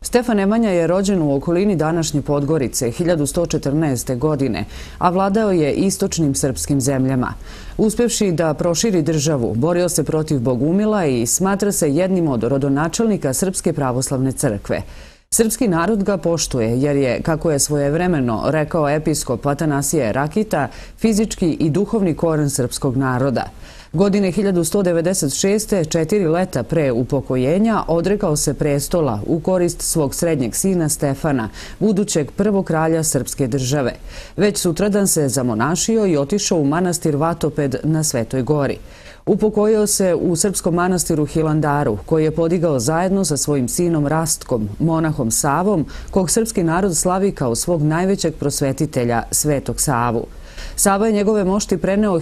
Stefan Nemanja je rođen u okolini današnje Podgorice 1114. godine, a vladao je istočnim srpskim zemljama. Uspevši da proširi državu, borio se protiv Bogumila i smatra se jednim od rodonačelnika Srpske pravoslavne crkve. Srpski narod ga poštuje jer je, kako je svojevremeno rekao episkop Atanasije Rakita, fizički i duhovni koren srpskog naroda. Godine 1196. 4 leta pre upokojenja odrekao se prestola u korist svog srednjeg sina Stefana, budućeg prvog kralja srpske države. Već sutradan se zamonašio i otišao u manastir Vatoped na Svetoj gori. Upokojio se u srpskom manastiru Hilandaru, koji je podigao zajedno sa svojim sinom Rastkom, monahom Savom, kog srpski narod slavi kao svog najvećeg prosvetitelja, Svetog Savu. Sava je njegove mošti preneo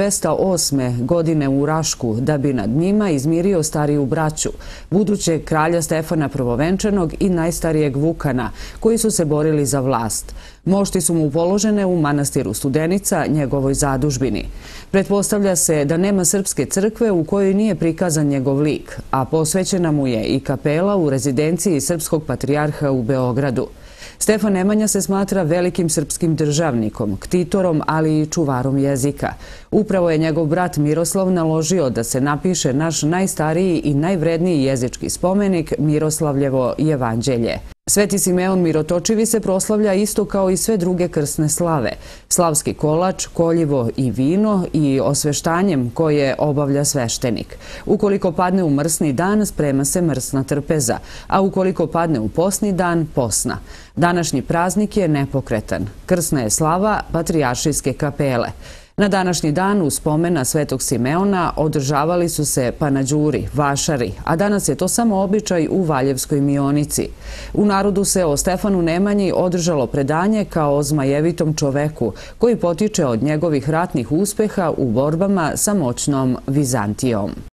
1208. godine u Rašku, da bi nad njima izmirio stariju braću, budućeg kralja Stefana Prvovenčanog i najstarijeg Vukana, koji su se borili za vlast. Mošti su mu položene u manastiru Studenica, njegovoj zadužbini. Pretpostavlja se da nema srpske crkve u kojoj nije prikazan njegov lik, a posvećena mu je i kapela u rezidenciji srpskog patrijarha u Beogradu. Stefan Nemanja se smatra velikim srpskim državnikom, ktitorom, ali i čuvarom jezika. Upravo je njegov brat Miroslav naložio da se napiše naš najstariji i najvredniji jezički spomenik, Miroslavljevo jevanđelje. Sveti Simeon Mirotočivi se proslavlja isto kao i sve druge krsne slave. Slavski kolač, koljivo i vino i osveštanjem koje obavlja sveštenik. Ukoliko padne u mrsni dan, sprema se mrsna trpeza, a ukoliko padne u posni dan, posna. Današnji praznik je nepokretan. Krsna je slava patrijaršijske kapele. Na današnji dan u spomen na Svetog Simeona održavali su se panađuri, vašari, a danas je to samo običaj u Valjevskoj Mionici. U narodu se o Stefanu Nemanji održalo predanje kao o zmajevitom čoveku, koji potiče od njegovih ratnih uspeha u borbama sa moćnom Vizantijom.